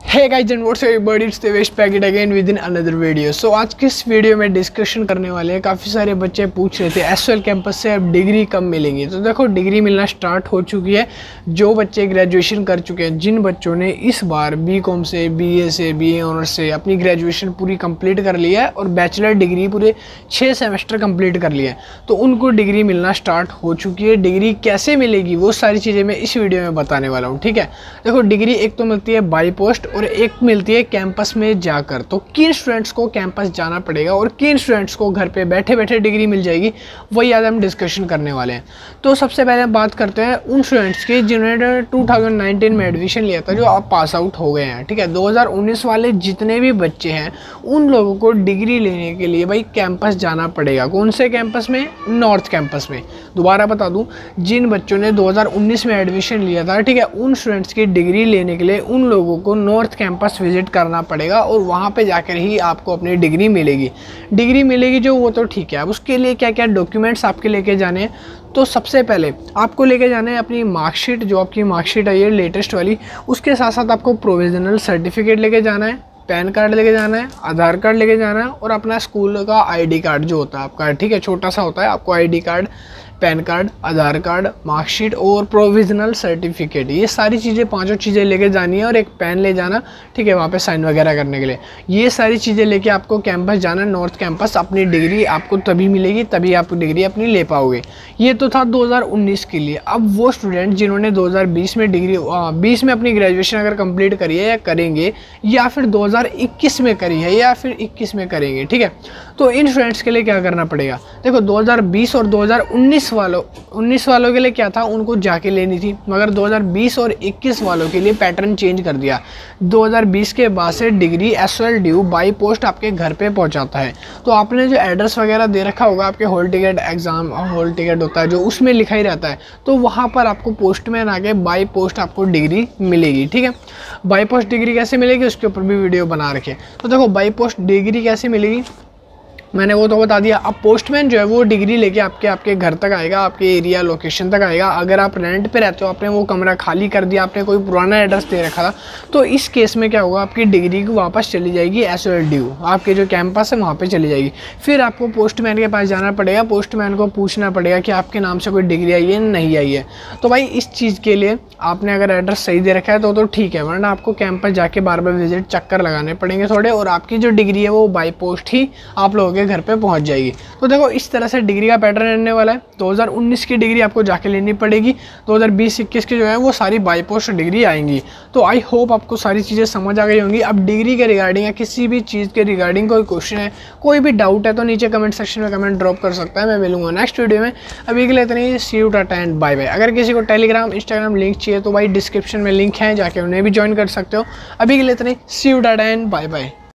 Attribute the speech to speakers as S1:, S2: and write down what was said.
S1: Hey guys and what's everybody, it's the waste packet again with in another video. So आज की इस video में discussion करने वाले हैं। काफ़ी सारे बच्चे पूछ रहे थे एसएल कैंपस से अब डिग्री कब मिलेंगी। तो देखो डिग्री मिलना स्टार्ट हो चुकी है। जो बच्चे ग्रेजुएशन कर चुके हैं, जिन बच्चों ने इस बार बीकॉम से, बीए से, बीए ऑनर्स से अपनी ग्रेजुएशन पूरी कंप्लीट कर लिया है और बैचलर डिग्री पूरे 6 सेमेस्टर कंप्लीट कर लिया है, तो उनको डिग्री मिलना स्टार्ट हो चुकी है। डिग्री कैसे मिलेगी वो सारी चीज़ें मैं इस वीडियो में बताने वाला हूँ। ठीक है, देखो डिग्री एक तो मिलती है बाई पोस्ट और एक मिलती है कैंपस में जाकर। तो किन स्टूडेंट्स को कैंपस जाना पड़ेगा और किन स्टूडेंट्स को घर पे बैठे बैठे डिग्री मिल जाएगी, वही आज हम डिस्कशन करने वाले हैं। तो सबसे पहले हम बात करते हैं उन स्टूडेंट्स की जिन्होंने 2019 में एडमिशन लिया था, जो अब पास आउट हो गए हैं। ठीक है, 2019 वाले जितने भी बच्चे हैं उन लोगों को डिग्री लेने के लिए भाई कैंपस जाना पड़ेगा। कौन से कैंपस में? नॉर्थ कैंपस में। दोबारा बता दूं, जिन बच्चों ने 2019 में एडमिशन लिया था, ठीक है, उन स्टूडेंट्स की डिग्री लेने के लिए उन लोगों को नॉर्थ कैंपस विजिट करना पड़ेगा और वहाँ पे जाकर ही आपको अपनी डिग्री मिलेगी जो वो तो ठीक है। अब उसके लिए क्या क्या डॉक्यूमेंट्स आपके लेके जाने हैं, तो सबसे पहले आपको लेके जाना है अपनी मार्कशीट। जो आपकी मार्कशीट आई है लेटेस्ट वाली, उसके साथ साथ आपको प्रोविजनल सर्टिफिकेट लेके जाना है, पैन कार्ड लेके जाना है, आधार कार्ड लेके जाना है और अपना स्कूल का आईडी कार्ड जो होता है आपका, ठीक है, छोटा सा होता है। आपको ID card, PAN card, Aadhaar card, marksheet और प्रोविजनल सर्टिफिकेट, ये सारी चीज़ें, पांचों चीज़ें लेके जानी है और एक पेन ले जाना, ठीक है, वहाँ पे साइन वगैरह करने के लिए। ये सारी चीज़ें लेके आपको कैंपस जाना है, नॉर्थ कैंपस। अपनी डिग्री आपको तभी मिलेगी, तभी आप डिग्री अपनी ले पाओगे। ये तो था 2019 के लिए। अब वो स्टूडेंट जिन्होंने 2020 में डिग्री 20 में अपनी ग्रेजुएशन अगर कंप्लीट करी है या करेंगे, या फिर 2021 में करी है या फिर 21 में करेंगे, ठीक है, तो इन स्टूडेंट्स के लिए क्या करना पड़ेगा? देखो 2020 और 2019 वालों के लिए क्या था, उनको जाके लेनी थी, मगर 2020 और 21 वालों के लिए पैटर्न चेंज कर दिया। 2020 के बाद से डिग्री एसएल ड्यू बाई पोस्ट आपके घर पे पहुंचाता है। तो आपने जो एड्रेस वगैरह दे रखा होगा, आपके hall ticket, exam hall ticket होता है जो, उसमें लिखा ही रहता है, तो वहाँ पर आपको पोस्टमैन आके बाई पोस्ट आपको डिग्री मिलेगी। ठीक है, बाई पोस्ट डिग्री कैसे मिलेगी उसके ऊपर भी वीडियो बना रखे। तो देखो बाई पोस्ट डिग्री कैसे मिलेगी मैंने वो तो बता दिया। अब पोस्टमैन जो है वो डिग्री लेके आपके घर तक आएगा, आपके एरिया लोकेशन तक आएगा। अगर आप रेंट पे रहते हो, आपने वो कमरा खाली कर दिया, आपने कोई पुराना एड्रेस दे रखा था, तो इस केस में क्या होगा, आपकी डिग्री को वापस चली जाएगी एसएल ड्यू, आपके जो कैंपस है वहाँ पे चली जाएगी। फिर आपको पोस्टमैन के पास जाना पड़ेगा, पोस्टमैन को पूछना पड़ेगा कि आपके नाम से कोई डिग्री आई है नहीं आई है। तो भाई इस चीज़ के लिए आपने अगर एड्रेस सही दे रखा है तो ठीक है, वरना आपको कैंपस जाके बार बार विजिट, चक्कर लगाने पड़ेंगे थोड़े, और आपकी जो डिग्री है वो बाई पोस्ट ही आप लोगों के घर पे पहुंच जाएगी। तो देखो इस तरह से डिग्री का पैटर्न रहने वाला है। 2019 की डिग्री आपको जाके लेनी पड़ेगी, 2020-21 की जो है वो सारी बाई पोस्ट डिग्री आएंगी। तो आई होप आपको सारी चीज़ें समझ आ गई होंगी। अब डिग्री के रिगार्डिंग या किसी भी चीज़ के रिगार्डिंग कोई क्वेश्चन है, कोई भी डाउट है, तो नीचे कमेंट सेक्शन में कमेंट ड्रॉप कर सकता है। मैं मिलूंगा नेक्स्ट वीडियो में। अभी के लिए इतना ही। See you, tata and bye bye. अगर किसी को टेलीग्राम, इंस्टाग्राम लिंक चाहिए तो भाई डिस्क्रिप्शन में लिंक है, जाके उन्हें भी ज्वाइन कर सकते हो। अभी के लिए इतना ही। See you, tata and bye bye.